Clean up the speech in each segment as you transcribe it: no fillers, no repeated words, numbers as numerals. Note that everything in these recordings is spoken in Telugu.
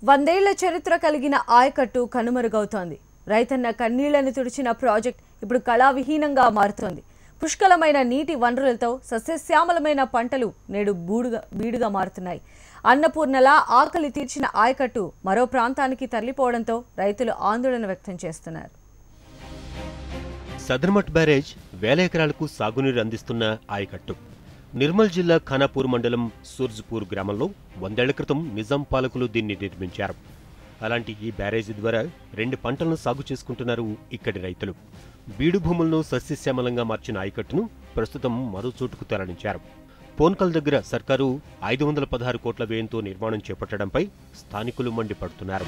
వందేళ్ల చరిత్ర కలిగిన ఆయకట్టు కనుమరుగవుతోంది. రైతన్న కన్నీళ్లను తుడిచిన ప్రాజెక్ట్ ఇప్పుడు కళావిహీనంగా మారుతోంది. పుష్కలమైన నీటి వనరులతో సస్యశ్యామలమైన పంటలు నేడు బీడుగా మారుతున్నాయి. అన్నపూర్ణలా ఆకలి తీర్చిన ఆయకట్టు మరో ప్రాంతానికి తరలిపోవడంతో రైతులు ఆందోళన వ్యక్తం చేస్తున్నారు. సదర్మట్ బ్యారేజ్ వేల ఎకరాలకు సాగునీరు అందిస్తున్న ఆయకట్టు నిర్మల్ జిల్లా ఖానాపూర్ మండలం సూర్జ్పూర్ గ్రామంలో 100 ఏళ్ల క్రితం నిజాం పాలకులు దీన్ని నిర్మించారు. అలాంటి ఈ బ్యారేజీ ద్వారా 2 పంటలను సాగు చేసుకుంటున్నారు ఇక్కడి రైతులు. బీడు భూములను సస్యశ్యామలంగా మార్చిన ఆయకట్టును ప్రస్తుతం మరో చోటుకు తరలించారు. పోన్కల్ దగ్గర సర్కారు 516 కోట్ల వ్యయంతో నిర్మాణం చేపట్టడంపై స్థానికులు మండిపడుతున్నారు.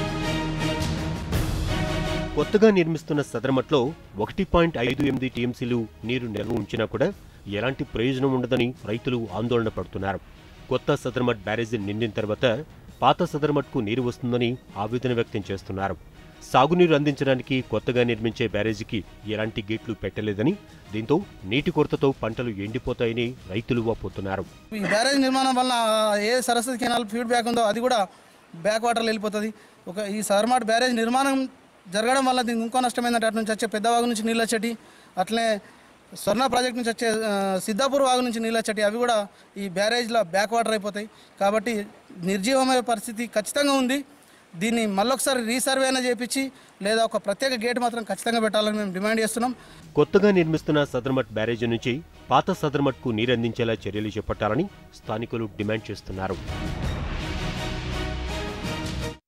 కొత్తగా నిర్మిస్తున్న సదర్మట్లో 1.58 టీఎంసీలు నీరు నిల్వ ఉంచినా కూడా ఎలాంటి ప్రయోజనం ఉండదని రైతులు ఆందోళన పడుతున్నారు. కొత్త సదర్మట్ బ్యారేజీ నిండిన తర్వాత పాత సదర్మట్కు నీరు వస్తుందని ఆవేదన వ్యక్తం చేస్తున్నారు. సాగునీరు అందించడానికి కొత్తగా నిర్మించే బ్యారేజీకి ఎలాంటి గేట్లు పెట్టలేదని, దీంతో నీటి కొరతతో పంటలు ఎండిపోతాయని రైతులు వాపోతున్నారు. ఈ బ్యారేజ్ నిర్మాణం వల్ల ఏ సరస్వతి కెనాల్ ఫీడ్ బ్యాక్ ఉందో అది కూడా బ్యాక్ వాటర్లో వెళ్ళిపోతుంది. ఈ సదర్మట్ బ్యారేజ్ నిర్మాణం జరగడం వల్ల దీనికి ఇంకో నష్టమైందంటే అటు నుంచి వచ్చే పెద్దవాగు నుంచి నీళ్ళు వచ్చేటి, అట్లనే స్వర్ణ ప్రాజెక్ట్ నుంచి వచ్చే సిద్ధాపూర్ వాగు నుంచి నీళ్ళు వచ్చేటి, అవి కూడా ఈ బ్యారేజ్లో బ్యాక్ వాటర్ అయిపోతాయి. కాబట్టి నిర్జీవమైన పరిస్థితి ఖచ్చితంగా ఉంది. దీన్ని మళ్ళొకసారి రీసర్వే అయినా చేయించి లేదా ఒక ప్రత్యేక గేట్ మాత్రం ఖచ్చితంగా పెట్టాలని మేము డిమాండ్ చేస్తున్నాం. కొత్తగా నిర్మిస్తున్న సదర్మట్ బ్యారేజీ నుంచి పాత సదర్మట్కు నీరందించేలా చర్యలు చేపట్టాలని స్థానికులు డిమాండ్ చేస్తున్నారు.